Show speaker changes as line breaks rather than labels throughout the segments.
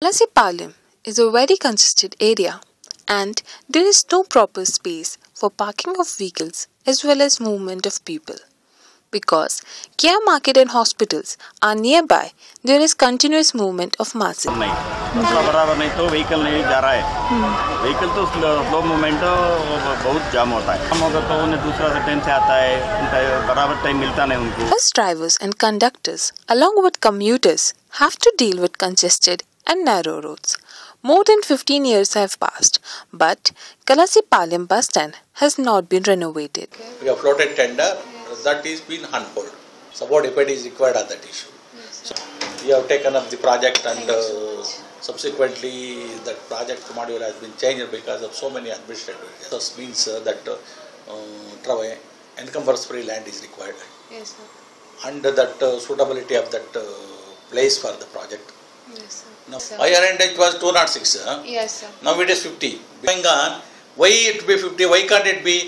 Kalasipalyam is a very congested area and there is no proper space for parking of vehicles as well as movement of people. Because care market and hospitals are nearby, there is continuous movement of masses.
बराबर नहीं तो vehicle नहीं जा रहा है vehicle तो slow movement बहुत जाम होता है जाम होगा तो उन्हें दूसरा ट्रेन से आता है उनका बराबर टाइम मिलता नहीं उनको
Bus drivers and conductors along with commuters have to deal with congested and narrow roads. More than 15 years have passed, but Kalasipalyam bus stand has not been renovated.
We have floated tender that is been on hold. Support if it is required on that issue. So we have taken up the project and subsequently that project module has been changed because of so many administrative issues. This means that encumbrance-free land is required.
Yes, sir.
And that suitability of that place for the project.
Yes, sir.
Now, higher end it was 206.
Yes, sir.
Now it is 50. Going on, why it be 50? Why can't it be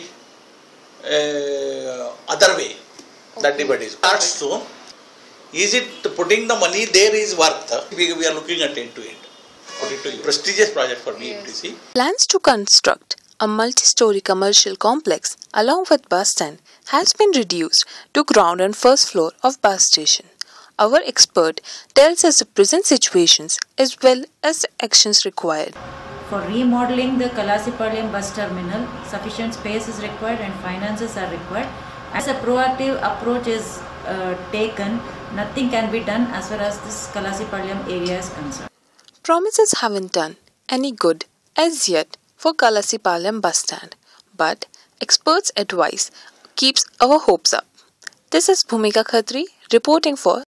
other way? Okay. That debate is. So, is it putting the money there is worth? We are looking at end to end. Put it to you. Prestigious project for me, yes.
Plans to construct a multi-story commercial complex along with bus stand has been reduced to ground and first floor of bus station. Our expert tells us the present situations as well as the actions required.
For remodeling the Kalasipalyam bus terminal, sufficient space is required and finances are required. As a proactive approach is taken, nothing can be done as far as this Kalasipalyam area is concerned.
Promises haven't done any good as yet for Kalasipalyam bus stand, but experts' advice keeps our hopes up. This is Bhumika Khatri reporting for